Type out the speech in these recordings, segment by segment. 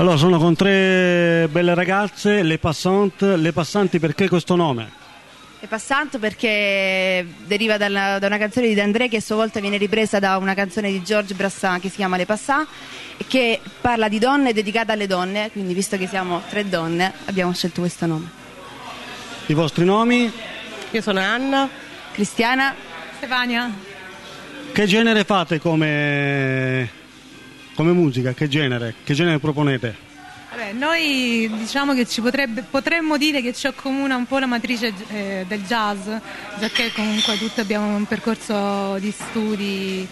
Allora, sono con tre belle ragazze, le passanti, perché questo nome? È Passant perché deriva da una canzone di De André che a sua volta viene ripresa da una canzone di Georges Brassens che si chiama Les Passants e che parla di donne, dedicata alle donne, quindi visto che siamo tre donne abbiamo scelto questo nome. I vostri nomi? Io sono Anna. Cristiana. Stefania. Che genere fate come musica? Che genere proponete? Vabbè, noi diciamo che potremmo dire che ci accomuna un po' la matrice del jazz, già che comunque tutti abbiamo un percorso di studi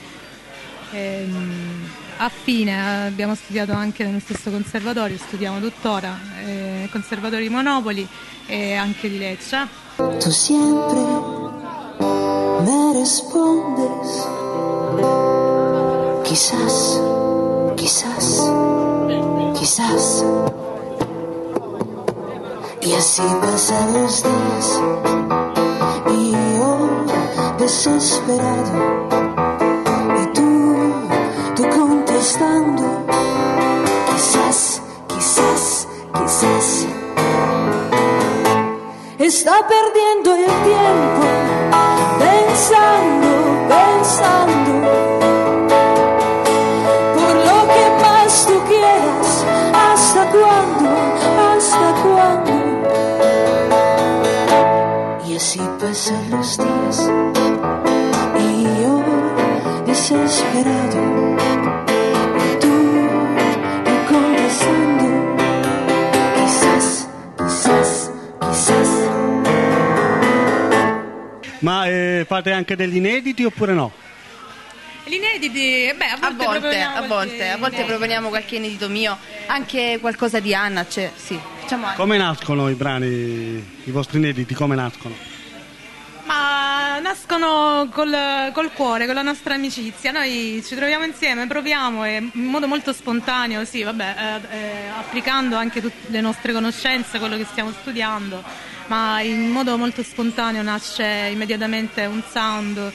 affine, abbiamo studiato anche nello stesso conservatorio, studiamo tuttora, conservatorio di Monopoli e anche di Lecce. Tu siempre me respondes, quizás. Y así pasan los días y yo desesperado y tú contestando, quizás está perdiendo el tiempo pensando por lo que más tú quieras. ¿Hasta cuándo? Y así pasan los días y yo desesperado y tú contestando, quizás. Ma fate anche degli inediti oppure no? Gli inediti, beh, A volte proponiamo qualche inedito mio, anche qualcosa di Anna, cioè, sì, facciamo anche. Come nascono i brani, i vostri inediti, come nascono? Ma nascono col cuore, con la nostra amicizia. Noi ci troviamo insieme, proviamo in modo molto spontaneo, sì, applicando anche tutte le nostre conoscenze, quello che stiamo studiando, ma in modo molto spontaneo nasce immediatamente un sound,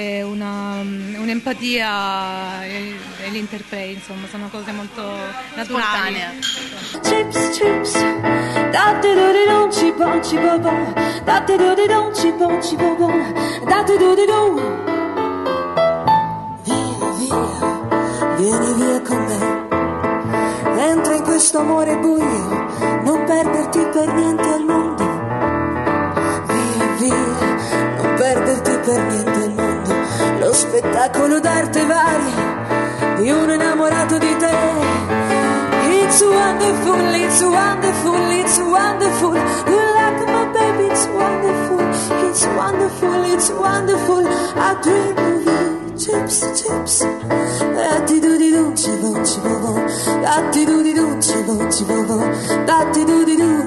un'empatia e l'interplay, insomma, sono cose molto naturali. Chips, date dodi don ci bobo, date dodi don ci bobo, date dodi don. Via, vieni via con me, entra in questo amore buio, non perderti per niente al mondo. Via, non perderti per niente al mondo, lo spettacolo d'arte varia di un innamorato di te. It's wonderful, it's wonderful, it's wonderful. You like my baby, it's wonderful, it's wonderful, it's wonderful. I dream of you, chips. Datti dudi dum, ci bo, datti dudi dum, ci bo, datti dudi dum.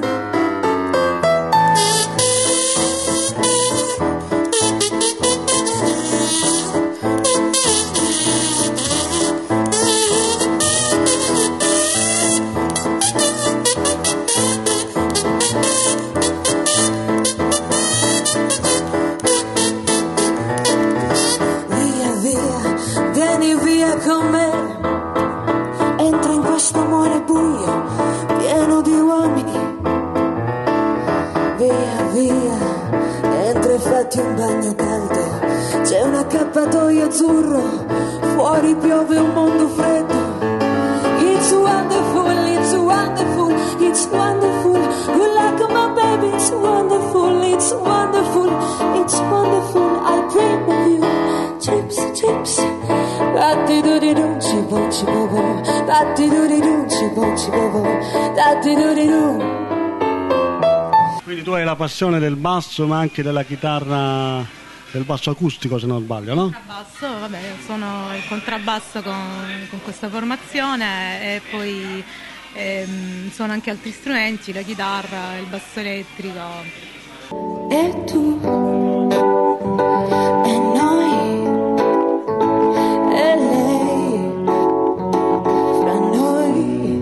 Con me, entra in questo amore buio, pieno di uomini. Via, entra e fatti un bagno caldo. C'è un accappatoio azzurro, fuori piove un mondo freddo. It's wonderful, it's wonderful, it's wonderful. You like my baby, it's wonderful, it's wonderful, it's wonderful. I dream of you, chips. Datti dudi dum, ci bo, datti dudi dum, ci bo, datti dudi dum. Quindi tu hai la passione del basso, ma anche della chitarra, del basso acustico, se non sbaglio, no? Contrabbasso, vabbè, suono il contrabbasso con questa formazione e poi suono anche altri strumenti, la chitarra, il basso elettrico. E tu, e noi, e lei, fra noi,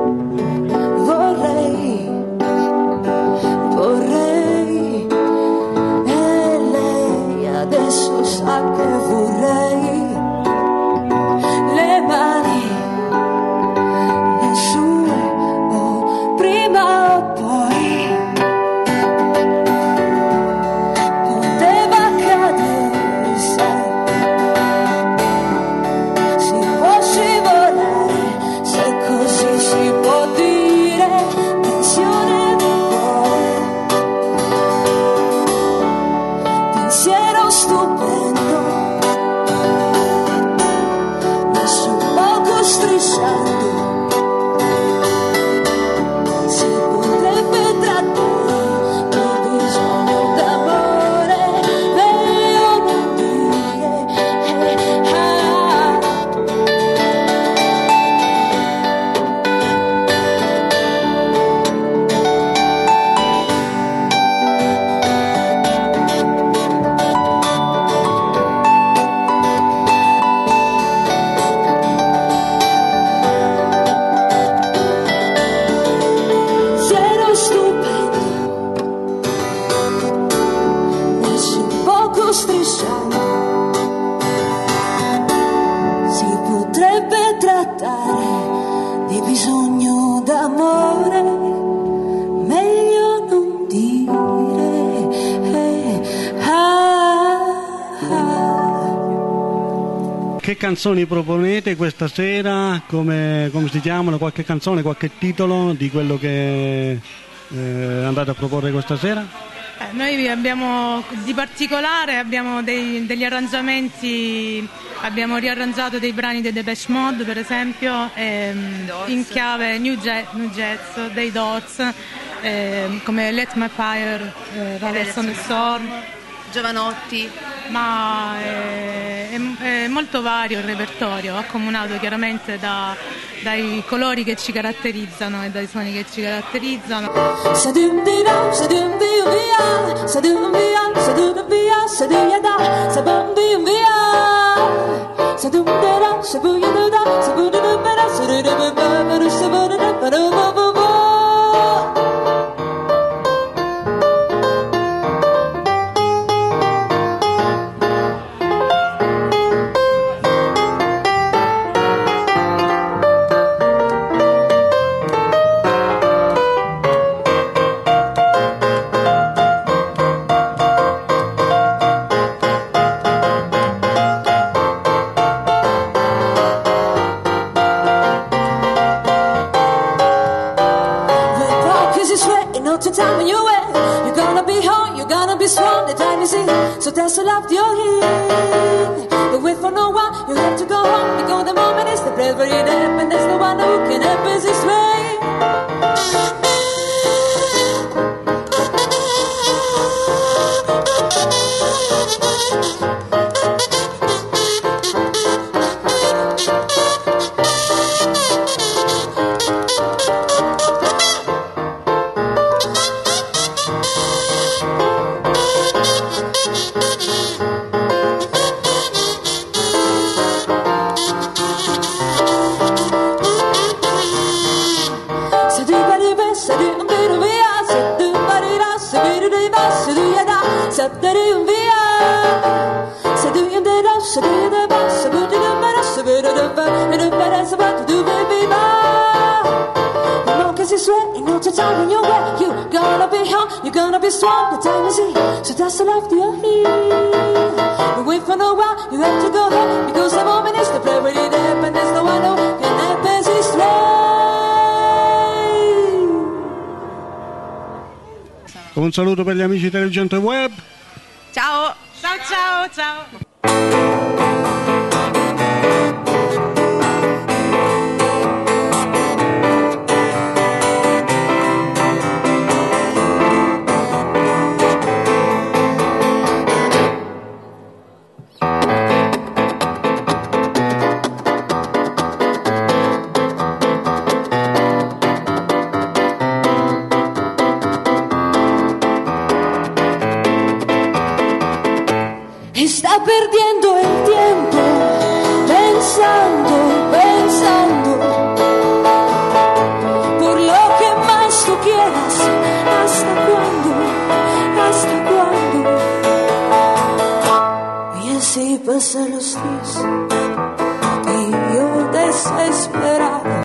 vorrei, e lei adesso sa che vorrei, le mani, le sue, hai bisogno d'amore, meglio non dire. Che canzoni proponete questa sera? Come si chiamano? Qualche canzone, qualche titolo di quello che andate a proporre questa sera? Noi abbiamo di particolare abbiamo degli arrangiamenti, abbiamo riarrangiato dei brani dei Depeche Mode per esempio, in chiave New Jazz, dei Doors, come Let My Fire, Riders on the Storm, Giovanotti. ma è molto vario il repertorio, accomunato chiaramente dai colori che ci caratterizzano e dai suoni che ci caratterizzano. So that's all up your heat. Don't wait for no one, you have to go home. Because the moment is the place where it happens. There's no one who can help us this way. You're gonna be home, you're gonna be strong, the time is here, so that's the life you're here. Don't wait for no one, you have to go home, because the moment is the prayer it happens, there's no one who can help us this way. Un saluto per gli amici Intelligente Web. Ciao! Ciao ciao ciao!